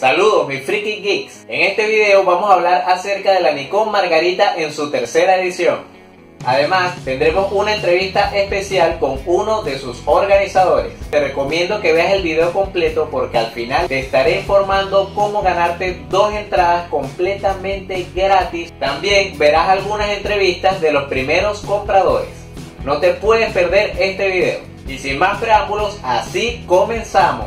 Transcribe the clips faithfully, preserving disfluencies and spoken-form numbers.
Saludos mis Freaky Geeks. En este video vamos a hablar acerca de la Nikon Margarita en su tercera edición. Además tendremos una entrevista especial con uno de sus organizadores. Te recomiendo que veas el video completo porque al final te estaré informando cómo ganarte dos entradas completamente gratis. También verás algunas entrevistas de los primeros compradores. No te puedes perder este video. Y sin más preámbulos, así comenzamos.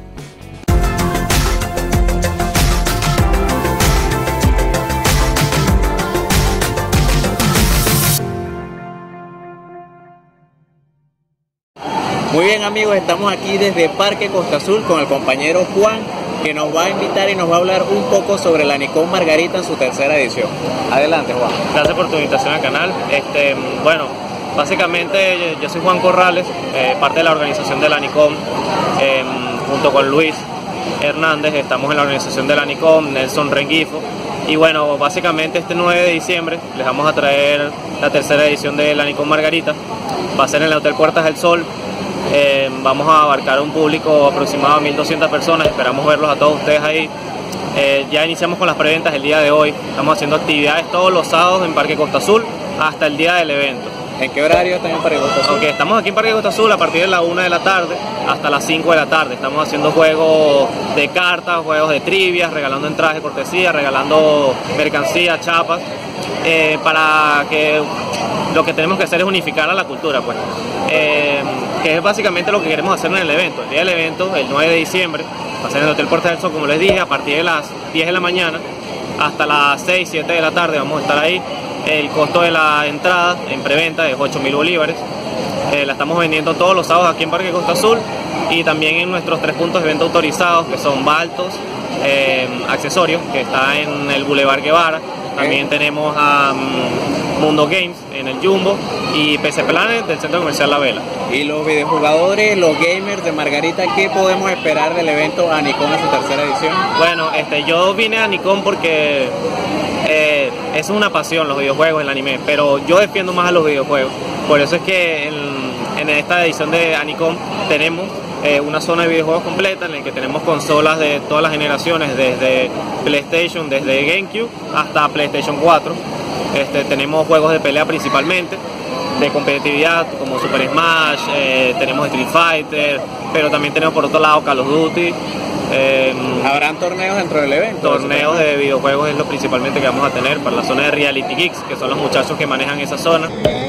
Muy bien amigos, estamos aquí desde Parque Costa Azul con el compañero Juan, que nos va a invitar y nos va a hablar un poco sobre la Nikon Margarita en su tercera edición. Adelante Juan. Gracias por tu invitación al canal. Este, bueno, básicamente yo soy Juan Corrales, eh, parte de la organización de la Nikon, eh, junto con Luis Hernández, estamos en la organización de la Nikon, Nelson Rengifo. Y bueno, básicamente este nueve de diciembre les vamos a traer la tercera edición de la Nikon Margarita. Va a ser en el Hotel Puertas del Sol. Eh, vamos a abarcar un público aproximado a mil doscientas personas, esperamos verlos a todos ustedes ahí. Eh, ya iniciamos con las preventas el día de hoy, estamos haciendo actividades todos los sábados en Parque Costa Azul hasta el día del evento. ¿En qué horario están en Parque Costa Azul? Okay, estamos aquí en Parque Costa Azul a partir de la una de la tarde hasta las cinco de la tarde. Estamos haciendo juegos de cartas, juegos de trivias, regalando entradas de cortesía, regalando mercancía, chapas, eh, para que lo que tenemos que hacer es unificar a la cultura, pues. Eh, que es básicamente lo que queremos hacer en el evento. El día del evento, el nueve de diciembre, va a ser en el Hotel Puertas del Sol, como les dije, a partir de las diez de la mañana hasta las seis, siete de la tarde vamos a estar ahí. El costo de la entrada en preventa es ocho mil bolívares. Eh, la estamos vendiendo todos los sábados aquí en Parque Costa Azul y también en nuestros tres puntos de venta autorizados, que son Baltos, eh, Accesorios, que está en el Boulevard Guevara. También okay. Tenemos a um, Mundo Games en el Jumbo y P C Planet del Centro Comercial La Vela. Y los videojugadores, los gamers de Margarita, ¿qué podemos esperar del evento a Nikon en su tercera edición? Bueno, este, yo vine a Nikon porque eh, es una pasión los videojuegos, el anime, pero yo defiendo más a los videojuegos. Por eso es que en, en esta edición de Nikon tenemos Eh, una zona de videojuegos completa en la que tenemos consolas de todas las generaciones, desde PlayStation, desde GameCube hasta PlayStation cuatro. Este, tenemos juegos de pelea principalmente, de competitividad como Super Smash, eh, tenemos Street Fighter, pero también tenemos por otro lado Call of Duty. Eh, ¿Habrán torneos dentro del evento? Torneos de videojuegos es lo principalmente que vamos a tener para la zona de Reality Geeks, que son los muchachos que manejan esa zona.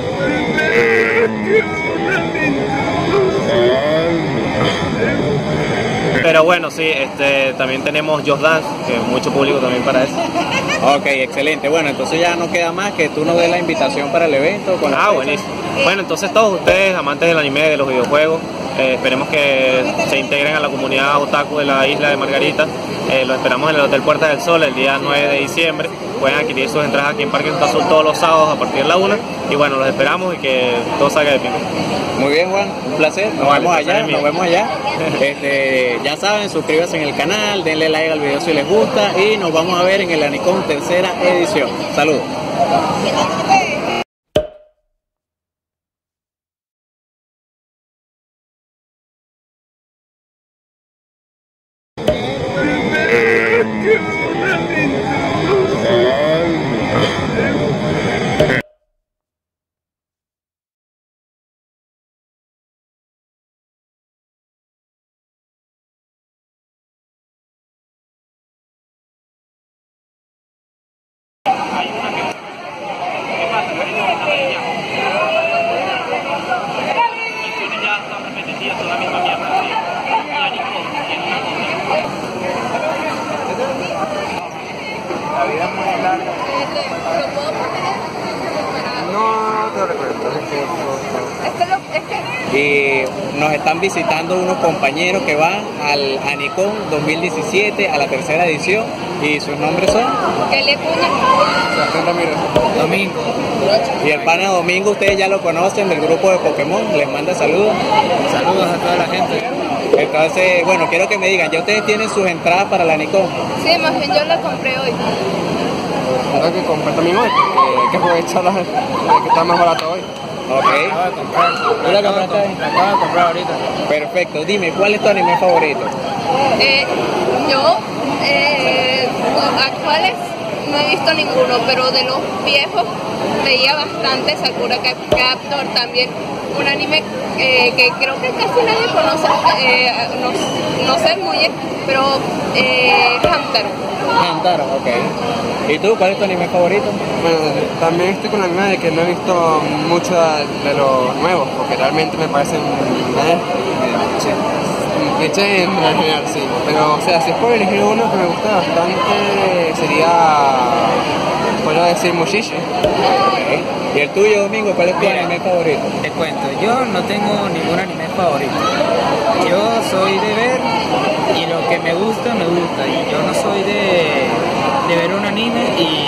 Pero bueno, sí, este, también tenemos Just Dance, que mucho público también para eso. Ok, excelente. Bueno, entonces ya no queda más que tú nos des la invitación para el evento. Con ah, buenísimo. Bueno, entonces todos ustedes, amantes del anime, de los videojuegos, eh, esperemos que se integren a la comunidad otaku de la isla de Margarita. Eh, los esperamos en el Hotel Puertas del Sol el día nueve de diciembre. Pueden adquirir sus entradas aquí en Parque Costa Azul todos los sábados a partir de la una. Y bueno, los esperamos y que todo salga de bien. Muy bien, Juan, un placer. Nos no, vemos allá, nos vemos allá. Este, ya saben, suscríbanse en el canal, denle like al video si les gusta y nos vamos a ver en el Nikon tercera edición. Saludos. La vida es muy larga. No, te recuerdo. Y nos están visitando unos compañeros que van al a Nikon dos mil diecisiete, a la tercera edición, y sus nombres son Domingo. Y el pana Domingo, ustedes ya lo conocen del grupo de Pokémon, les manda saludos. Saludos a toda la gente. Entonces, bueno, quiero que me digan, ¿ya ustedes tienen sus entradas para la Nikon? Sí, más bien yo la compré hoy. Claro que compré también hoy, porque hay que aprovechar la que está más barato hoy. Ok. Acabo de comprar. ¿Tú la compraste hoy? La acabo de comprar ahorita. Perfecto. Dime, ¿cuál es tu anime favorito? Eh, yo, eh, no he visto ninguno, pero de los viejos veía bastante Sakura Captor, también un anime eh, que creo que casi nadie conoce, eh, no, no sé muy bien, pero eh, Hunter. Hunter, ok. ¿Y tú, cuál es tu anime favorito? Bueno, también estoy con la misma de que no he visto mucho de los nuevos, porque realmente me parecen eh, cliché en general, sí. Pero, o sea, si es por elegir uno que me gusta bastante, sería, puedo decir, Mushishi. Okay. ¿Y el tuyo, Domingo, cuál es tu anime favorito? Te cuento, yo no tengo ningún anime favorito. Yo soy de ver y lo que me gusta, me gusta. Y yo no soy de, de ver un anime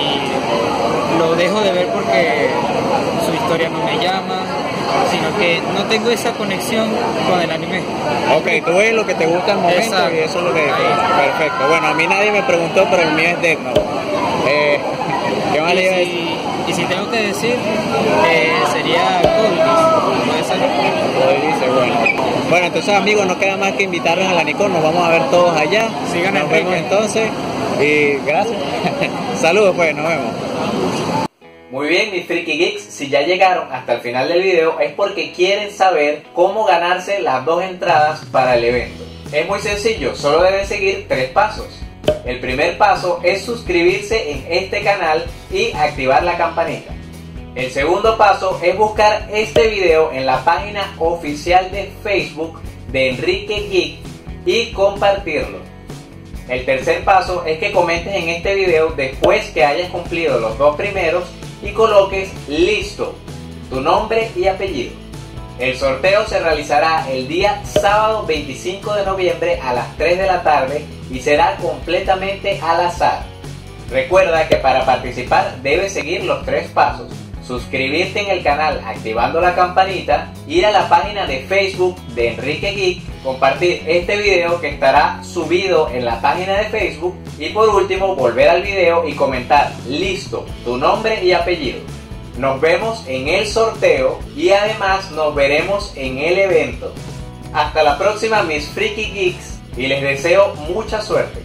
y lo dejo de ver porque su historia no me llama, sino que no tengo esa conexión con el anime. Ok, tú ves lo que te gusta al momento. Exacto. Y eso es lo que... Ahí. Perfecto. Bueno, a mí nadie me preguntó, pero el mío es Death Note. Eh, ¿Qué más le iba a decir? Y si tengo que decir, eh, sería Code, ¿puede ser? Code dice, bueno. Bueno, entonces amigos, no queda más que invitarnos a la Nikon, nos vamos a ver todos allá. Sigan nos Enrique. Vemos entonces y gracias. Saludos pues, nos vemos. Muy bien, mis Freaky Geeks, si ya llegaron hasta el final del video es porque quieren saber cómo ganarse las dos entradas para el evento. Es muy sencillo, solo deben seguir tres pasos. El primer paso es suscribirse en este canal y activar la campanita. El segundo paso es buscar este video en la página oficial de Facebook de Enrique Geek y compartirlo. El tercer paso es que comentes en este video después que hayas cumplido los dos primeros y coloques listo, tu nombre y apellido. El sorteo se realizará el día sábado veinticinco de noviembre a las tres de la tarde y será completamente al azar. Recuerda que para participar debes seguir los tres pasos: suscribirte en el canal activando la campanita, ir a la página de Facebook de Enrique Geek, compartir este video que estará subido en la página de Facebook y por último volver al video y comentar listo, tu nombre y apellido. Nos vemos en el sorteo y además nos veremos en el evento. Hasta la próxima, mis Freaky Geeks, y les deseo mucha suerte.